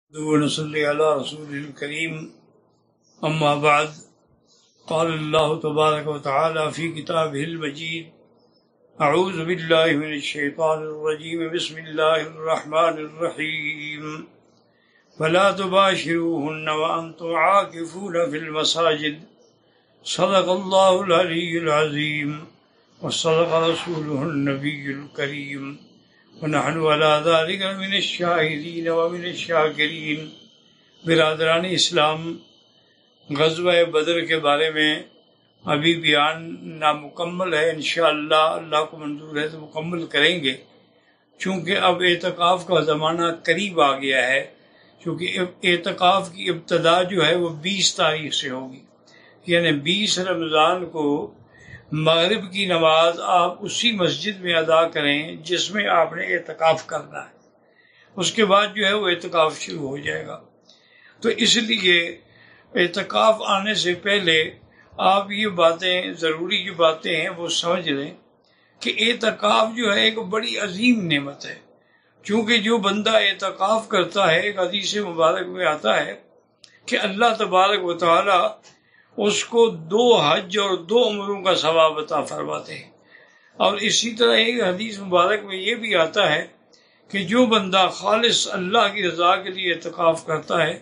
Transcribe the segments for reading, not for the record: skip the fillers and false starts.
ونصلي على رسوله الكريم أما بعد قال الله تبارك وتعالى في كتابه المجيد أعوذ بالله من الشيطان الرجيم بسم الله الرحمن الرحيم فلا تباشروهن وأنتم عاكفون في المساجد صدق الله العلي العظيم وصدق رسوله النبي الكريم ونحن على ذلك من الشاهدين ومن الشاكرين۔ برادران اسلام، غزوہ بدر کے بارے میں ابھی بیان نامکمل ہے، انشاءاللہ اللہ کو منظور ہے تو مکمل کریں گے، چونکہ اب اعتکاف کا زمانہ قریب آ گیا ہے۔ چونکہ اعتکاف کی ابتدا جو ہے وہ 20 تاریخ سے ہوگی، یعنی 20 رمضان کو مغرب کی نماز آپ اسی مسجد میں ادا کریں جس میں آپ نے اعتکاف کرنا ہے، اس کے بعد جو ہے وہ اعتکاف شروع ہو جائے گا۔ تو اس لیے اعتکاف آنے سے پہلے آپ یہ باتیں، ضروری جو باتیں ہیں وہ سمجھ لیں کہ اعتکاف جو ہے ایک بڑی عظیم نعمت ہے، چونکہ جو بندہ اعتکاف کرتا ہے، ایک حدیث مبارک میں آتا ہے کہ اللہ تبارک و تعالی اس کو 2 حج اور 2 عمروں کا ثواب عطا فرماتے ہیں۔ اور اسی طرح ایک حدیث مبارک میں یہ بھی آتا ہے کہ جو بندہ خالص اللہ کی رضا کے لیے اعتکاف کرتا ہے،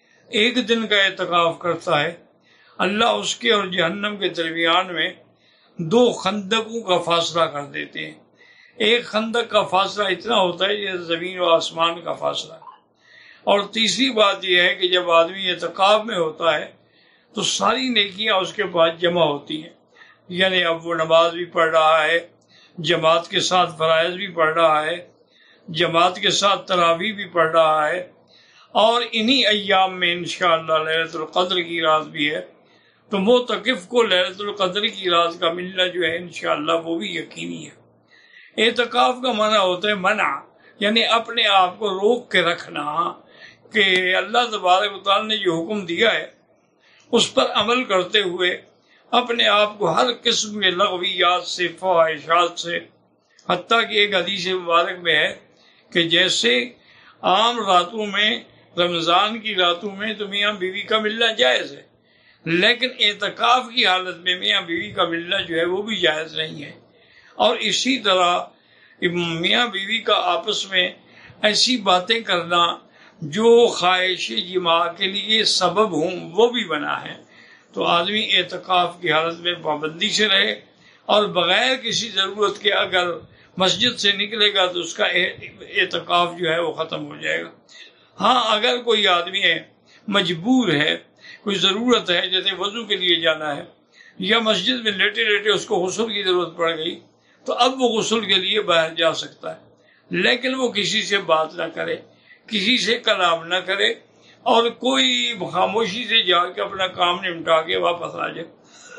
1 دن کا اعتکاف کرتا ہے، اللہ اس کے اور جہنم کے درمیان میں 2 خندقوں کا فاصلہ کر دیتے ہیں۔ ایک خندق کا فاصلہ اتنا ہوتا ہے جیسے زمین و آسمان کا فاصلہ۔ اور تیسری بات یہ ہے کہ جب آدمی اعتکاف میں ہوتا ہے تو ساری نیکیاں اس کے پاس جمع ہوتی ہیں، یعنی اب وہ نماز بھی پڑھ رہا ہے، جماعت کے ساتھ فرائض بھی پڑھ رہا ہے، جماعت کے ساتھ تراویح بھی پڑھ رہا ہے، اور انہی ایام میں انشاءاللہ لیلۃ القدر کی رات بھی ہے، تو معتکف کو لیلۃ القدر کی رات کا ملنا جو ہے انشاءاللہ وہ بھی یقینی ہے۔ اعتکاف کا معنی ہوتا ہے منع، یعنی اپنے آپ کو روک کے رکھنا کہ اللہ تبارک و تعالی نے جو حکم دیا ہے اس پر عمل کرتے ہوئے اپنے آپ کو ہر قسم کے لغویات سے، فواحشات سے، حتیٰ کہ ایک حدیث مبارک میں ہے کہ جیسے عام راتوں میں، رمضان کی راتوں میں تو میاں بیوی کا ملنا جائز ہے، لیکن اعتکاف کی حالت میں میاں بیوی کا ملنا جو ہے وہ بھی جائز نہیں ہے۔ اور اسی طرح میاں بیوی کا آپس میں ایسی باتیں کرنا جو خواہش جماع کے لیے سبب ہوں وہ بھی منع ہے۔ تو آدمی اعتکاف کی حالت میں پابندی سے رہے، اور بغیر کسی ضرورت کے اگر مسجد سے نکلے گا تو اس کا اعتکاف جو ہے وہ ختم ہو جائے گا۔ ہاں، اگر کوئی آدمی ہے، مجبور ہے، کوئی ضرورت ہے، جیسے وضو کے لیے جانا ہے یا مسجد میں لیٹے لیٹے اس کو غسل کی ضرورت پڑ گئی، تو اب وہ غسل کے لیے باہر جا سکتا ہے، لیکن وہ کسی سے بات نہ کرے، کسی سے کلام نہ کرے، اور کوئی خاموشی سے جا کے اپنا کام نمٹا کے واپس آ جائے۔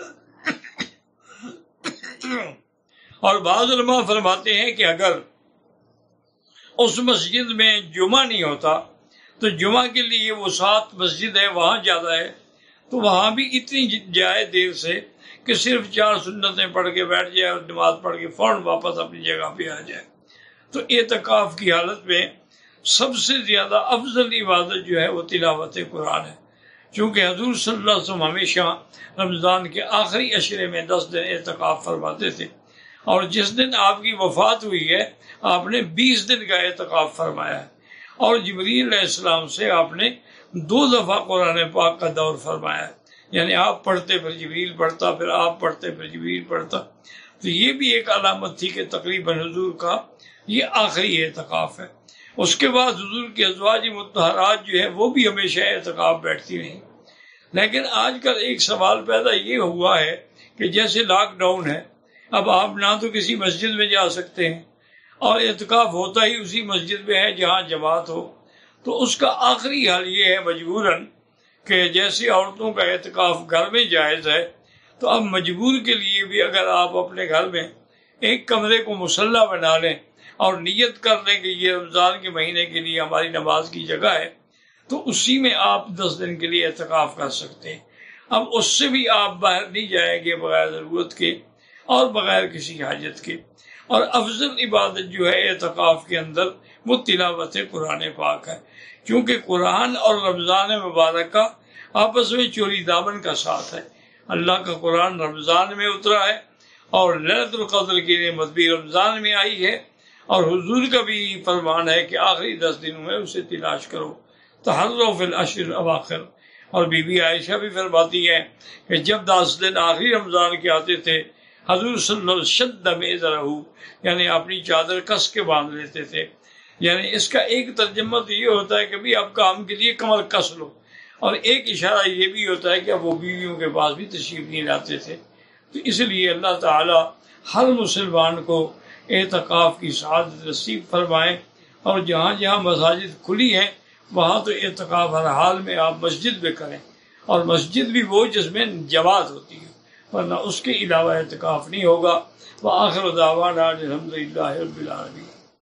اور بعض علماء فرماتے ہیں کہ اگر اس مسجد میں جمعہ نہیں ہوتا تو جمعہ کے لیے وہ 7 مسجد ہے، وہاں جاتا ہے تو وہاں بھی اتنی جائے دیر سے کہ صرف 4 سنتیں پڑھ کے بیٹھ جائے اور نماز پڑھ کے فوراً واپس اپنی جگہ پہ آ جائے۔ تو اعتکاف کی حالت میں سب سے زیادہ افضل عبادت جو ہے وہ تلاوت قرآن ہے، چونکہ حضور صلی اللہ علیہ وسلم ہمیشہ رمضان کے آخری عشرے میں 10 دن اعتکاف فرماتے تھے، اور جس دن آپ کی وفات ہوئی ہے آپ نے 20 دن کا اعتکاف فرمایا ہے، اور جبریل علیہ السلام سے آپ نے 2 دفعہ قرآن پاک کا دور فرمایا ہے، یعنی آپ پڑھتے پھر جبریل پڑھتا، پھر آپ پڑھتے پھر جبریل پڑھتا۔ تو یہ بھی ایک علامت تھی کہ تقریباً حضور کا یہ آخری اعتکاف ہے۔ اس کے بعد حضور کی ازواج مطہرات جو ہے وہ بھی ہمیشہ اعتکاف بیٹھتی رہیں۔ لیکن آج کل ایک سوال پیدا یہ ہوا ہے کہ جیسے لاک ڈاؤن ہے، اب آپ نہ تو کسی مسجد میں جا سکتے ہیں، اور اعتکاف ہوتا ہی اسی مسجد میں ہے جہاں جماعت ہو، تو اس کا آخری حل یہ ہے مجبوراً کہ جیسے عورتوں کا اعتکاف گھر میں جائز ہے، تو اب مجبور کے لیے بھی اگر آپ اپنے گھر میں ایک کمرے کو مصلی بنا لیں اور نیت کر لیں کہ یہ رمضان کے مہینے کے لیے ہماری نماز کی جگہ ہے، تو اسی میں آپ 10 دن کے لیے اعتکاف کر سکتے ہیں۔ اب اس سے بھی آپ باہر نہیں جائیں گے بغیر ضرورت کے اور بغیر کسی حاجت کے۔ اور افضل عبادت جو ہے اعتکاف کے اندر وہ تلاوت قرآن پاک ہے، کیونکہ قرآن اور رمضان مبارکہ آپس میں چوری دامن کا ساتھ ہے۔ اللہ کا قرآن رمضان میں اترا ہے اور لیلۃ القدر کی نعمت بھی رمضان میں آئی ہے، اور حضور کا بھی فرمان ہے کہ آخری 10 دنوں میں اسے تلاش کرو، تحروا فی العشر الاواخر۔ اور بی بی عائشہ بھی فرماتی ہے کہ جب 10 دن آخری رمضان کے آتے تھے، حضور صلی اللہ علیہ وسلم شد میزرہ، یعنی اپنی چادر کس کے باندھ لیتے تھے۔ یعنی اس کا ایک ترجمہ تو یہ ہوتا ہے کہ بھی اب کام کے لیے کمر کس لو، اور ایک اشارہ یہ بھی ہوتا ہے کہ اب وہ بیویوں کے پاس بھی تشریف نہیں لاتے تھے۔ تو اس لیے اللہ تعالی ہر مسلمان کو اعتکاف کی سعادت نصیب فرمائے، اور جہاں جہاں مساجد کھلی ہیں وہاں تو اعتکاف ہر حال میں آپ مسجد میں کریں، اور مسجد بھی وہ جس میں جماعت ہوتی ہے، ورنہ اس کے علاوہ اعتکاف نہیں ہوگا۔ وآخر دعوانا الحمدللہ رب العالمین۔